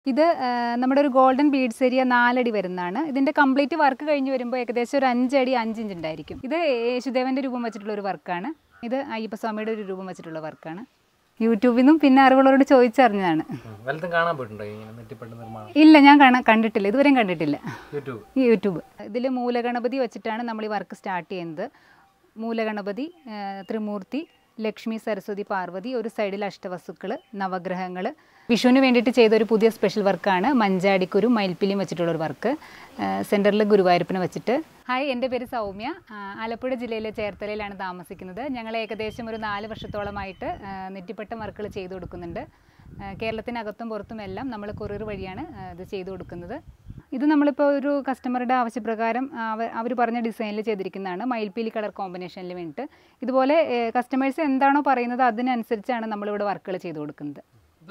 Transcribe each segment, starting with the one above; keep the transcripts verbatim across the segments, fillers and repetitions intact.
ഇത് നമ്മുടെ ഒരു ഗോൾഡൻ ബീഡ്സ് ഏരിയ നാലടി വരുന്നതാണ്. ഇതിൻ്റെ കംപ്ലീറ്റ് വർക്ക് കഴിഞ്ഞ് വരുമ്പോൾ ഏകദേശം ഒരു അഞ്ചടി അഞ്ച് ഇഞ്ച് ഉണ്ടായിരിക്കും. ഇത് യേശുദേവൻ്റെ രൂപം വെച്ചിട്ടുള്ള ഒരു വർക്കാണ്. ഇത് അയ്യപ്പസ്വാമിയുടെ ഒരു രൂപം വെച്ചിട്ടുള്ള വർക്കാണ്. യൂട്യൂബിൽ നിന്നും പിന്നെ അറിവുള്ളവരോട് ചോദിച്ചറിഞ്ഞതാണ്. ഇല്ല, ഞാൻ കാണാൻ കണ്ടിട്ടില്ല, ഇതുവരെയും കണ്ടിട്ടില്ല. യൂട്യൂബ് ഇതിൽ മൂലഗണപതി വെച്ചിട്ടാണ് നമ്മൾ ഈ വർക്ക് സ്റ്റാർട്ട് ചെയ്യുന്നത്. മൂലഗണപതി, ത്രിമൂർത്തി, ലക്ഷ്മി, സരസ്വതി, പാർവതി, ഒരു സൈഡിൽ അഷ്ടവസ്തുക്കൾ, നവഗ്രഹങ്ങൾ. വിഷുവിന് വേണ്ടിയിട്ട് ചെയ്തൊരു പുതിയ സ്പെഷ്യൽ വർക്കാണ് മഞ്ചാടിക്കുരു മയിൽപ്പിലിയും വെച്ചിട്ടുള്ളൊരു വർക്ക്. സെൻറ്ററിൽ ഗുരുവായൂരപ്പനെ വെച്ചിട്ട്. ഹായ്, എൻ്റെ പേര് സൗമ്യ. ആലപ്പുഴ ജില്ലയിലെ ചേർത്തലയിലാണ് താമസിക്കുന്നത്. ഞങ്ങൾ ഏകദേശം ഒരു നാല് വർഷത്തോളമായിട്ട് നെറ്റിപ്പട്ടം വർക്കുകൾ ചെയ്തു കൊടുക്കുന്നുണ്ട്. കേരളത്തിനകത്തും പുറത്തുമെല്ലാം നമ്മൾ കൊറിയർ വഴിയാണ് ഇത് ചെയ്തു കൊടുക്കുന്നത്. ഇത് നമ്മളിപ്പോൾ ഒരു കസ്റ്റമറുടെ ആവശ്യപ്രകാരം അവർ അവർ പറഞ്ഞ ഡിസൈനിൽ ചെയ്തിരിക്കുന്നതാണ്, മയിൽപ്പീലി കളർ കോമ്പിനേഷനിൽ വേണ്ടിയിട്ട്. ഇതുപോലെ കസ്റ്റമേഴ്സ് എന്താണോ പറയുന്നത് അതിനനുസരിച്ചാണ് നമ്മളിവിടെ വർക്കുകൾ ചെയ്തു കൊടുക്കുന്നത്.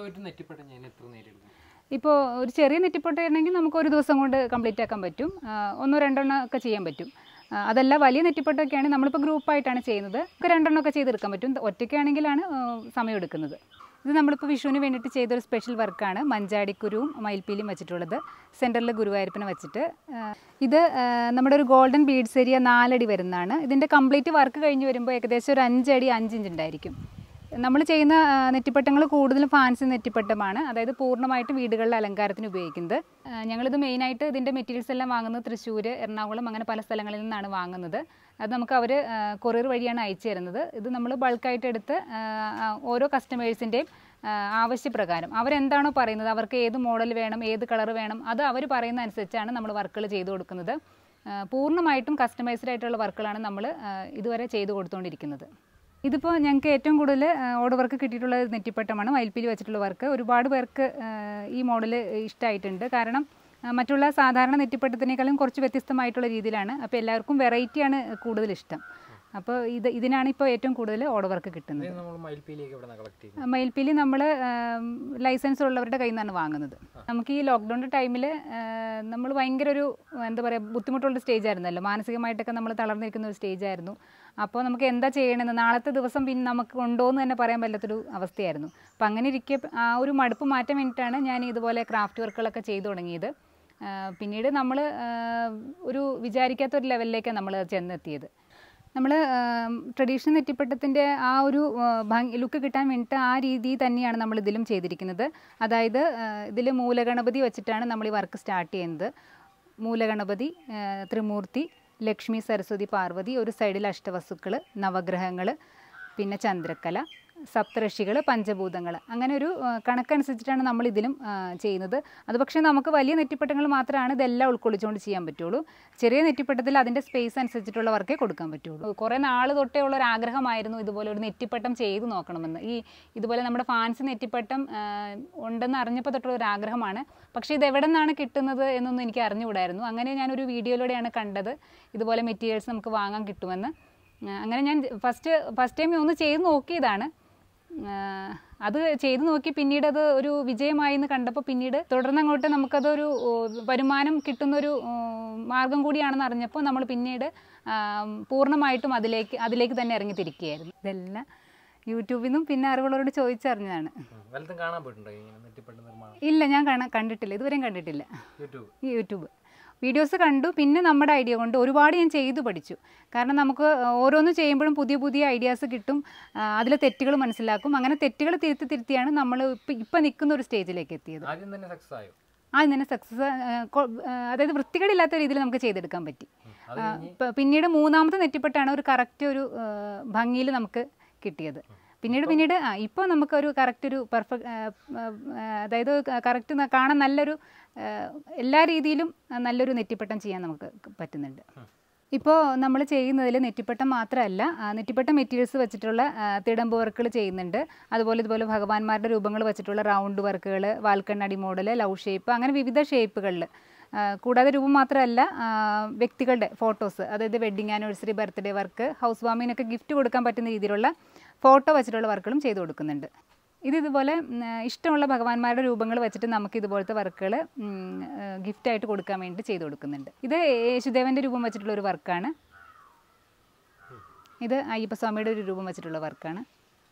ഇപ്പോൾ ഒരു ചെറിയ നെറ്റിപ്പട്ടയാണെങ്കിൽ നമുക്ക് ഒരു ദിവസം കൊണ്ട് കംപ്ലീറ്റ് ആക്കാൻ പറ്റും. ഒന്നോ രണ്ടെണ്ണം ഒക്കെ ചെയ്യാൻ പറ്റും. അതല്ല, വലിയ നെറ്റിപ്പട്ടൊക്കെയാണെങ്കിൽ നമ്മളിപ്പോൾ ഗ്രൂപ്പായിട്ടാണ് ചെയ്യുന്നത്, രണ്ടെണ്ണം ഒക്കെ ചെയ്തെടുക്കാൻ പറ്റും. ഒറ്റയ്ക്കാണെങ്കിലാണ് സമയം എടുക്കുന്നത്. ഇത് നമ്മളിപ്പോൾ വിഷുവിന് വേണ്ടിയിട്ട് ചെയ്തൊരു സ്പെഷ്യൽ വർക്കാണ് മഞ്ചാടിക്കുരുവും മയിൽപ്പീലിയും വെച്ചിട്ടുള്ളത്. സെൻറ്ററിൽ ഗുരുവായൂരപ്പനെ വെച്ചിട്ട്. ഇത് നമ്മുടെ ഒരു ഗോൾഡൻ ബീഡ്സ് ഏരിയ നാലടി വരുന്നതാണ്. ഇതിൻ്റെ കംപ്ലീറ്റ് വർക്ക് കഴിഞ്ഞ് വരുമ്പോൾ ഏകദേശം ഒരു അഞ്ചടി അഞ്ച് ഇഞ്ച് ഉണ്ടായിരിക്കും. നമ്മൾ ചെയ്യുന്ന നെറ്റിപ്പട്ടങ്ങൾ കൂടുതലും ഫാൻസി നെറ്റിപ്പട്ടമാണ്, അതായത് പൂർണ്ണമായിട്ട് വീടുകളിലെ അലങ്കാരത്തിന് ഉപയോഗിക്കുന്നത്. ഞങ്ങളിത് മെയിനായിട്ട് ഇതിൻ്റെ മെറ്റീരിയൽസ് എല്ലാം വാങ്ങുന്നത് തൃശ്ശൂർ, എറണാകുളം, അങ്ങനെ പല സ്ഥലങ്ങളിൽ നിന്നാണ് വാങ്ങുന്നത്. അത് നമുക്ക് അവർ കൊറിയർ വഴിയാണ് അയച്ചു തരുന്നത്. ഇത് നമ്മൾ ബൾക്കായിട്ട് എടുത്ത് ഓരോ കസ്റ്റമേഴ്സിൻ്റെയും ആവശ്യപ്രകാരം അവരെന്താണോ പറയുന്നത്, അവർക്ക് ഏത് മോഡൽ വേണം, ഏത് കളർ വേണം, അത് അവർ പറയുന്ന അനുസരിച്ചാണ് നമ്മൾ വർക്കുകൾ ചെയ്തു കൊടുക്കുന്നത്. പൂർണ്ണമായിട്ടും കസ്റ്റമൈസ്ഡ് ആയിട്ടുള്ള വർക്കുകളാണ് നമ്മൾ ഇതുവരെ ചെയ്തു കൊടുത്തുകൊണ്ടിരിക്കുന്നത്. ഇതിപ്പോൾ ഞങ്ങൾക്ക് ഏറ്റവും കൂടുതൽ ഓർഡർ വർക്ക് കിട്ടിയിട്ടുള്ള നെറ്റിപ്പട്ടമാണ് മയിൽപ്പീലി വെച്ചിട്ടുള്ള വർക്ക്. ഒരുപാട് പേർക്ക് ഈ മോഡൽ ഇഷ്ടമായിട്ടുണ്ട്. കാരണം മറ്റുള്ള സാധാരണ നെറ്റിപ്പട്ടത്തിനേക്കാളും കുറച്ച് വ്യത്യസ്തമായിട്ടുള്ള രീതിയിലാണ്. അപ്പോൾ എല്ലാവർക്കും വെറൈറ്റിയാണ് കൂടുതൽ ഇഷ്ടം. അപ്പോൾ ഇത് ഇതിനാണ് ഇപ്പോൾ ഏറ്റവും കൂടുതൽ ഓർഡർ വർക്ക് കിട്ടുന്നത്. മയിൽപ്പീലി നമ്മൾ ലൈസൻസ് ഉള്ളവരുടെ കയ്യിൽ നിന്നാണ് വാങ്ങുന്നത്. നമുക്ക് ഈ ലോക്ക്ഡൗണിൻ്റെ ടൈമിൽ നമ്മൾ ഭയങ്കര ഒരു എന്താ പറയുക ബുദ്ധിമുട്ടുള്ള സ്റ്റേജ് ആയിരുന്നല്ലോ, മാനസികമായിട്ടൊക്കെ നമ്മൾ തളർന്നിരിക്കുന്ന ഒരു സ്റ്റേജ് ആയിരുന്നു. അപ്പോൾ നമുക്ക് എന്താ ചെയ്യണമെന്ന്, നാളത്തെ ദിവസം പിന്നെ നമുക്ക് ഉണ്ടോ എന്ന് തന്നെ പറയാൻ പറ്റാത്തൊരു അവസ്ഥയായിരുന്നു. അപ്പോൾ അങ്ങനെ ഇരിക്കെ ആ ഒരു മടുപ്പ് മാറ്റാൻ വേണ്ടിയിട്ടാണ് ഞാൻ ഇതുപോലെ ക്രാഫ്റ്റ് വർക്കുകളൊക്കെ ചെയ്തു തുടങ്ങിയത്. പിന്നീട് നമ്മൾ ഒരു വിചാരിക്കാത്തൊരു ലെവലിലേക്കാണ് നമ്മൾ ചെന്നെത്തിയത്. നമ്മൾ ട്രഡീഷണൽ നെറ്റിപ്പട്ടത്തിൻ്റെ ആ ഒരു ഭംഗി ലുക്ക് കിട്ടാൻ വേണ്ടിയിട്ട് ആ രീതി തന്നെയാണ് നമ്മൾ ഇതിലും ചെയ്തിരിക്കുന്നത്. അതായത് ഇതിൽ മൂലഗണപതി വെച്ചിട്ടാണ് നമ്മൾ ഈ വർക്ക് സ്റ്റാർട്ട് ചെയ്യുന്നത്. മൂലഗണപതി, ത്രിമൂർത്തി, ലക്ഷ്മി, സരസ്വതി, പാർവതി, ഒരു സൈഡിൽ അഷ്ടവസ്തുക്കൾ, നവഗ്രഹങ്ങൾ, പിന്നെ ചന്ദ്രക്കല, സപ്തഋഷികൾ, പഞ്ചഭൂതങ്ങൾ, അങ്ങനെ ഒരു കണക്കനുസരിച്ചിട്ടാണ് നമ്മൾ ഇതിലും ചെയ്യുന്നത്. അത് പക്ഷേ നമുക്ക് വലിയ നെറ്റിപ്പട്ടങ്ങൾ മാത്രമാണ് ഇതെല്ലാം ഉൾക്കൊള്ളിച്ചുകൊണ്ട് ചെയ്യാൻ പറ്റുള്ളൂ. ചെറിയ നെറ്റിപ്പട്ടത്തിൽ അതിൻ്റെ സ്പേസ് അനുസരിച്ചിട്ടുള്ള വർക്കേ കൊടുക്കാൻ പറ്റുള്ളൂ. കുറേ നാൾ തൊട്ടേ ഉള്ള ഒരു ആഗ്രഹമായിരുന്നു ഇതുപോലെ ഒരു നെറ്റിപ്പട്ടം ചെയ്ത് നോക്കണമെന്ന്. ഈ ഇതുപോലെ നമ്മുടെ ഫാൻസി നെറ്റിപ്പട്ടം ഉണ്ടെന്ന് അറിഞ്ഞപ്പോൾ തൊട്ടുള്ള ഒരു ആഗ്രഹമാണ്. പക്ഷേ ഇത് എവിടെ നിന്നാണ് കിട്ടുന്നത് എന്നൊന്നും എനിക്ക് അറിഞ്ഞുകൂടായിരുന്നു. അങ്ങനെ ഞാനൊരു വീഡിയോയിലൂടെയാണ് കണ്ടത് ഇതുപോലെ മെറ്റീരിയൽസ് നമുക്ക് വാങ്ങാൻ കിട്ടുമെന്ന്. അങ്ങനെ ഞാൻ ഫസ്റ്റ് ഫസ്റ്റ് ടൈം ഒന്ന് ചെയ്ത് നോക്കിയതാണ്. അത് ചെയ്തു നോക്കി പിന്നീട് അത് ഒരു വിജയമായി എന്ന് കണ്ടപ്പോൾ പിന്നീട് തുടർന്നങ്ങോട്ട് നമുക്കതൊരു വരുമാനം കിട്ടുന്നൊരു മാർഗം കൂടിയാണെന്ന് അറിഞ്ഞപ്പോൾ നമ്മൾ പിന്നീട് പൂർണ്ണമായിട്ടും അതിലേക്ക് അതിലേക്ക് തന്നെ ഇറങ്ങി തിരിക്കുകയായിരുന്നു. ഇതെല്ലാം യൂട്യൂബിൽ നിന്നും പിന്നെ അറിവുള്ളവരോട് ചോദിച്ചറിഞ്ഞതാണ്. ഇല്ല, ഞാൻ കാണാൻ കണ്ടിട്ടില്ല, ഇതുവരെയും കണ്ടിട്ടില്ല. യൂട്യൂബ് വീഡിയോസ് കണ്ടു, പിന്നെ നമ്മുടെ ഐഡിയ കൊണ്ട് ഒരുപാട് ഞാൻ ചെയ്തു പഠിച്ചു. കാരണം നമുക്ക് ഓരോന്ന് ചെയ്യുമ്പോഴും പുതിയ പുതിയ ഐഡിയാസ് കിട്ടും, അതിലെ തെറ്റുകൾ മനസ്സിലാക്കും. അങ്ങനെ തെറ്റുകൾ തിരുത്തി തിരുത്തിയാണ് നമ്മൾ ഇപ്പം ഇപ്പം നിൽക്കുന്ന ഒരു സ്റ്റേജിലേക്ക് എത്തിയത്. ആദ്യം തന്നെ സക്സസ്, അതായത് വൃത്തികേടില്ലാത്ത രീതിയിൽ നമുക്ക് ചെയ്തെടുക്കാൻ പറ്റി. പിന്നീട് മൂന്നാമത്തെ നെറ്റിപ്പെട്ടാണ് ഒരു കറക്റ്റ് ഒരു ഭംഗിയിൽ നമുക്ക് കിട്ടിയത്. പിന്നീട് പിന്നീട് ആ ഇപ്പോൾ നമുക്കൊരു കറക്റ്റ് ഒരു പെർഫെക്റ്റ്, അതായത് കറക്റ്റ് കാണാൻ നല്ലൊരു എല്ലാ രീതിയിലും നല്ലൊരു നെറ്റിപ്പട്ടം ചെയ്യാൻ നമുക്ക് പറ്റുന്നുണ്ട്. ഇപ്പോൾ നമ്മൾ ചെയ്യുന്നതിൽ നെറ്റിപ്പട്ടം മാത്രമല്ല, നെറ്റിപ്പട്ടം മെറ്റീരിയൽസ് വെച്ചിട്ടുള്ള തിടമ്പ് വർക്കുകൾ ചെയ്യുന്നുണ്ട്. അതുപോലെ ഇതുപോലെ ഭഗവാന്മാരുടെ രൂപങ്ങൾ വെച്ചിട്ടുള്ള റൗണ്ട് വർക്കുകൾ, വാൽക്കണ്ണാടി മോഡൽ, ലവ് ഷേപ്പ്, അങ്ങനെ വിവിധ ഷേപ്പുകളിൽ. കൂടാതെ രൂപം മാത്രമല്ല, വ്യക്തികളുടെ ഫോട്ടോസ്, അതായത് wedding anniversary, birthday work, house വാമിങ്ങിനൊക്കെ ഗിഫ്റ്റ് കൊടുക്കാൻ പറ്റുന്ന രീതിയിലുള്ള ഫോട്ടോ വെച്ചിട്ടുള്ള വർക്കുകളും ചെയ്തു കൊടുക്കുന്നുണ്ട്. ഇത് ഇതുപോലെ ഇഷ്ടമുള്ള ഭഗവാന്മാരുടെ രൂപങ്ങൾ വെച്ചിട്ട് നമുക്ക് ഇതുപോലത്തെ വർക്കുകൾ ഗിഫ്റ്റായിട്ട് കൊടുക്കാൻ വേണ്ടി ചെയ്തു കൊടുക്കുന്നുണ്ട്. ഇത് യേശുദേവൻ്റെ രൂപം വെച്ചിട്ടുള്ള ഒരു വർക്കാണ്. ഇത് അയ്യപ്പസ്വാമിയുടെ ഒരു രൂപം വെച്ചിട്ടുള്ള വർക്കാണ്.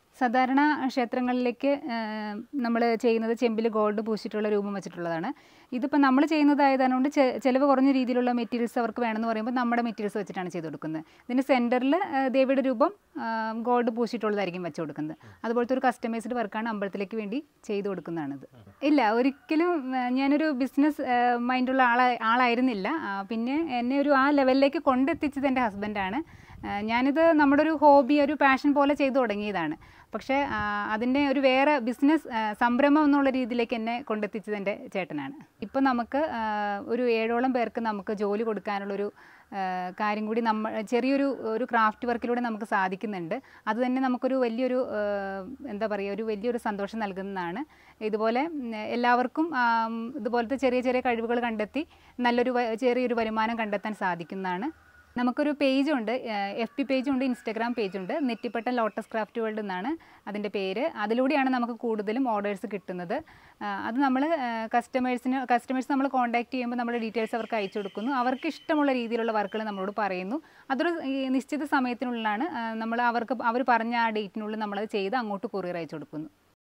സാധാരണ ക്ഷേത്രങ്ങളിലേക്ക് നമ്മൾ ചെയ്യുന്നത് ചെമ്പിൽ ഗോൾഡ് പൂശിയിട്ടുള്ള രൂപം വെച്ചിട്ടുള്ളതാണ്. ഇതിപ്പോൾ നമ്മൾ ചെയ്യുന്നതായതുകൊണ്ട് ചിലവ് കുറഞ്ഞ രീതിയിലുള്ള മെറ്റീരിയൽസ് അവർക്ക് വേണമെന്ന് പറയുമ്പോൾ നമ്മുടെ മെറ്റീരിയൽസ് വെച്ചിട്ടാണ് ചെയ്ത് കൊടുക്കുന്നത്. ഇതിൻ്റെ സെൻറ്ററിൽ ദേവിയുടെ രൂപം ഗോൾഡ് പൂശിയിട്ടുള്ളതായിരിക്കും വെച്ച് കൊടുക്കുന്നത്. അതുപോലത്തെ ഒരു കസ്റ്റമൈസ്ഡ് വർക്കാണ് അമ്പലത്തിലേക്ക് വേണ്ടി ചെയ്ത് കൊടുക്കുന്നതാണിത്. ഇല്ല, ഒരിക്കലും ഞാനൊരു ബിസിനസ് മൈൻഡുള്ള ആളാ ആളായിരുന്നില്ല. പിന്നെ എന്നെ ഒരു ആ ലെവലിലേക്ക് കൊണ്ടെത്തിച്ചത് എൻ്റെ ഹസ്ബൻഡാണ്. ഞാനിത് നമ്മുടെ ഒരു ഹോബി, ഒരു പാഷൻ പോലെ ചെയ്തു തുടങ്ങിയതാണ്. പക്ഷേ അതിൻ്റെ ഒരു വേറെ ബിസിനസ് സംരംഭം എന്നുള്ള രീതിയിലേക്ക് എന്നെ കൊണ്ടെത്തിച്ചത് എൻ്റെ ചേട്ടനാണ്. ഇപ്പോൾ നമുക്ക് ഒരു ഏഴോളം പേർക്ക് നമുക്ക് ജോലി കൊടുക്കാനുള്ളൊരു കാര്യം കൂടി നമ്മൾ ചെറിയൊരു ഒരു ക്രാഫ്റ്റ് വർക്കിലൂടെ നമുക്ക് സാധിക്കുന്നുണ്ട്. അത് തന്നെ നമുക്കൊരു വലിയൊരു എന്താ പറയുക, ഒരു വലിയൊരു സന്തോഷം നൽകുന്നതാണ്. ഇതുപോലെ എല്ലാവർക്കും ഇതുപോലത്തെ ചെറിയ ചെറിയ കഴിവുകൾ കണ്ടെത്തി നല്ലൊരു ചെറിയൊരു വരുമാനം കണ്ടെത്താൻ സാധിക്കുന്നതാണ്. നമുക്കൊരു പേജുണ്ട്, എഫ് പി പേജുണ്ട്, ഇൻസ്റ്റാഗ്രാം പേജുണ്ട്. നെറ്റിപ്പട്ടം ലോട്ടസ് ക്രാഫ്റ്റ് വേൾഡ് എന്നാണ് അതിൻ്റെ പേര്. അതിലൂടെയാണ് നമുക്ക് കൂടുതലും ഓർഡേഴ്സ് കിട്ടുന്നത്. അത് നമ്മൾ കസ്റ്റമേഴ്സിന് കസ്റ്റമേഴ്സ് നമ്മൾ കോൺടാക്ട് ചെയ്യുമ്പോൾ നമ്മൾ ഡീറ്റെയിൽസ് അവർക്ക് അയച്ചു കൊടുക്കുന്നു. അവർക്ക് ഇഷ്ടമുള്ള രീതിയിലുള്ള വർക്കുകൾ നമ്മളോട് പറയുന്നു. അതൊരു നിശ്ചിത സമയത്തിനുള്ളിലാണ് നമ്മൾ അവർക്ക് അവർ പറഞ്ഞ ആ ഡേറ്റിനുള്ളിൽ നമ്മളത് ചെയ്ത് അങ്ങോട്ട് കൊറിയർ അയച്ചു കൊടുക്കുന്നു.